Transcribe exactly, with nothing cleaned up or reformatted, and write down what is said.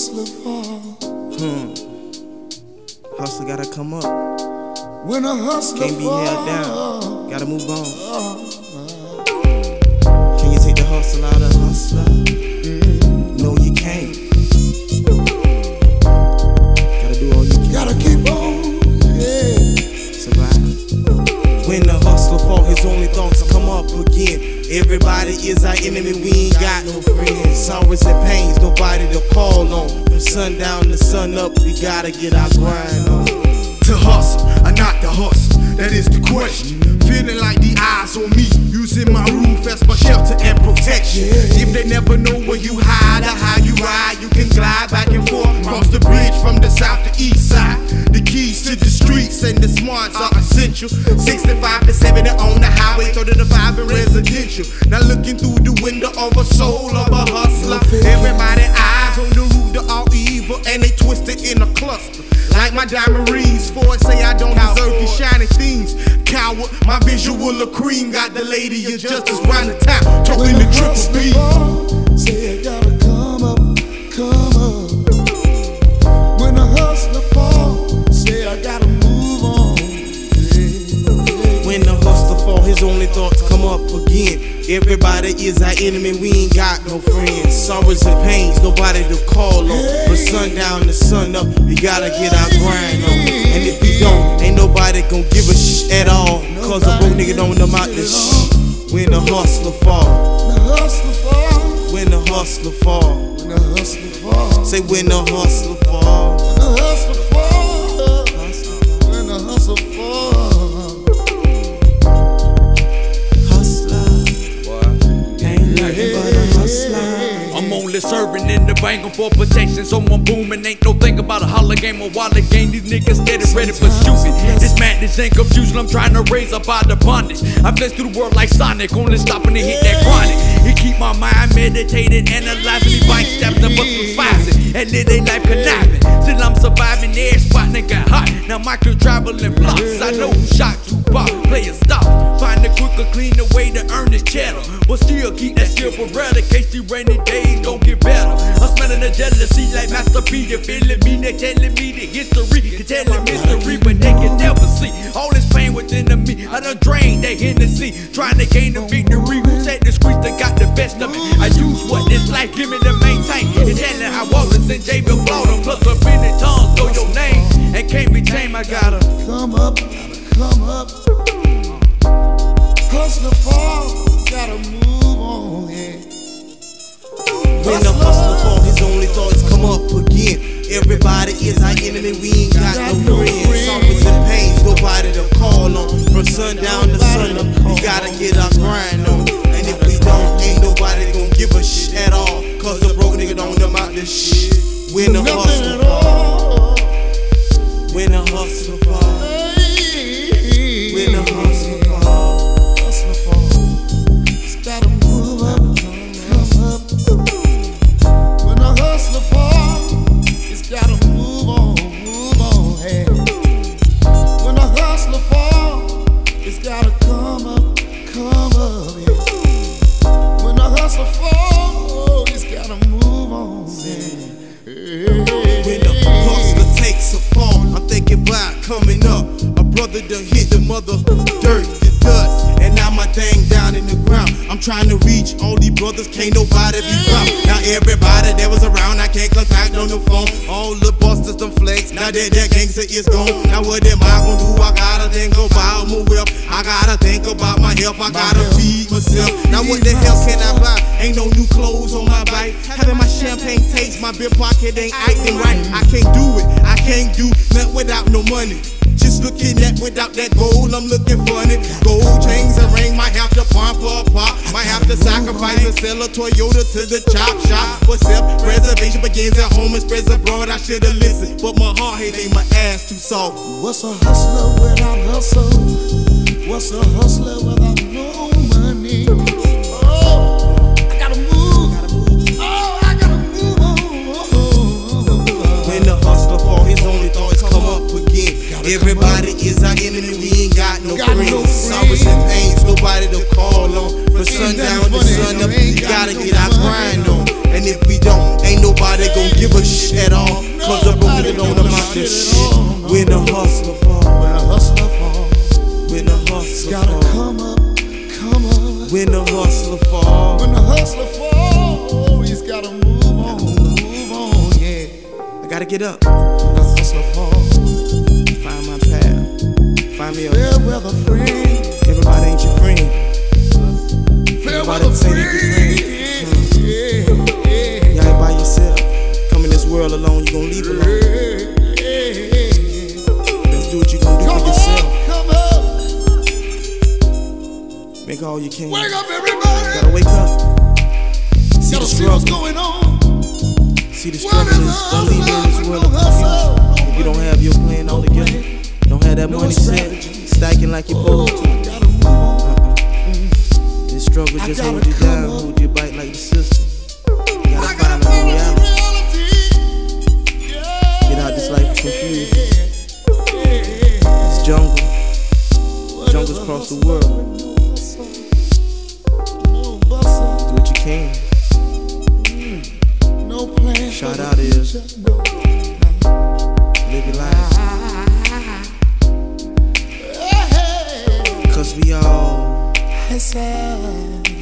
hustler fall? Hmm. Hustle gotta come up. When a hustler Can't be fall, held down. Gotta move on. Can you take the hustle out of hustler? Mm-hmm. No, you can't. Gotta do all you can. Gotta keep on, yeah. Survive. When the hustler fall, his only thoughts come up again. Everybody is our enemy, we ain't got no friends. Sorrows and pains, nobody to call on. From sundown to sun up, we gotta get our grind on. To hustle, or not to hustle, that is the question. Feeling like the eyes on me, using my roof as my shelter and protection. If they never know where you hide or how you ride, you can glide back and forth across the bridge from the south to east side. The keys to the streets and the smarts are essential. Sixty-five to seventy on the highway, thirty to five in residential. Now looking through the window of a soul of a hustler. Everybody eyes on the root of all evil, and they twisted in a cluster. Like my diamond rings, for it say I don't deserve these shiny things. Coward, my visual of cream got the lady of justice round the town, talking the triple B. Say I gotta come up, come up. When a hustler fall, say I gotta move on. When the hustler fall, his only thoughts come up again. Everybody is our enemy, we ain't got no friends. Sorrows and pains, nobody to call on. From sundown to sun up, we gotta get our grind on. And if we don't, ain't nobody gon' give a shit at all. Cause a broke nigga don't know about this shit. When the hustler fall, the hustler fall. When the hustler fall, when the hustler fall. Say when the hustler fall, when the hustler fall, when the hustler fall. I'm only serving in the bank for protection, so I'm booming. Ain't no thing about a holler game or wallet game. These niggas steady ready for shooting. This madness ain't confusion, I'm trying to raise up out of bondage. I flex through the world like Sonic, only stopping to hit that chronic. He keep my mind meditated, analyzing these bike steps and bust surviving. And live they life conniving. Still I'm surviving, every spot nigga hot. Now my crew traveling blocks. I know who shot you, pop, play a stop. Find a quicker, cleaner way to earn this cheddar. But still keep that silver bread in case these rainy days don't get better. I'm smelling the jealousy like Master P. You feeling me, they telling me the history, can tell the mystery, but they can never see all this pain within the me. I done drained that Hennessy, trying to gain the victory. Who take the streets that got the best of me? I use what this life give me to maintain. It's telling how Wallace and J B flawed them, plus a minute tongues know your name and can't be tamed. I gotta come up, gotta come up. Hustler fall, gotta move on, yeah. When the hustler fall, his only thoughts come up again. Everybody is our enemy, we ain't got no friends. Sorrows and pains, nobody to call on. From sundown to sun up, we gotta get our grind on. And if we don't, ain't nobody gon' give a shit at all. Cause the broke nigga don't know about this shit. When the hustler fall, when the hustler fall, when the hustler fall, hustler fall, it's gotta move up, come up. When the hustler fall, it's gotta move on, move on, hey. When the hustler fall, it's gotta come up, come up, yeah. When the hustler fall, it's gotta move on, yeah. When the hustler takes a fall, I'm thinking about coming up. A brother done hit the mother dirt to dust, and now my thing down in the ground. I'm trying to reach all these brothers, can't nobody be found. Now everybody that was around, I can't contact on the phone. All the busters done flex, now that that gangster is gone. Now what am I gonna do? I gotta think about my wealth. I gotta think about my health, I gotta feed myself. Now what the hell can I buy? Ain't no new clothes on my bike. Having my champagne taste, my bill pocket ain't acting right. I can't do it, I can't do nothing without no money. Just looking at without that gold, I'm looking funny. Gold chains and ring, might have to pawn for a pop. Might have to sacrifice and sell a Toyota to the chop shop. But self-preservation begins at home and spreads abroad. I should've listened, but my heart hate ain't my ass too soft. What's a hustler without hustle? What's a hustler without no money? Oh, I gotta move. Oh, I gotta move on. When the hustler fall, his only thoughts come up again. Everybody is our enemy, we ain't got no friends. Sorrows and pains, nobody to call on. From sundown to sun up, we gotta get our grind on. And if we don't, ain't nobody nobody gon' give a shit at all, cause I'm rolling on them out this shit. When the hustler fall, When a hustler fall, when the hustler gotta fall, come up, come up. when the hustler fall. When the hustler fall, he's gotta move on, move on, yeah. I gotta get up, When the hustler fall, find my path, find me a fair weather friend, everybody ain't your friend. fair Everybody weather say they friend, be yeah, yeah, You ain't by yourself. Come in this world alone, you gon' leave alone. yeah, yeah. Let's do what you gon' do Come for yourself. up, come up, Make all you can. wake up everybody. Gotta wake up. See Gotta the see what's struggle. going on. See the What struggle is is a don't leave here in this hustle? world No of hustle, confusion. no If you don't have your plan all together, don't have that no money set, strategy. stacking like you're Oh, supposed to. gotta move on. This struggle I just gotta hold you come down, up. hold you back like the system. You I gotta gotta find a find new a reality. reality. Yeah. Get out this life of confusion. Yeah. It's jungle. What is Jungles a across the hustle? world. No bustle, Do what you can. no plan. Shout for out the is- future, no. Live your life. Hey, Cause we all it's sad.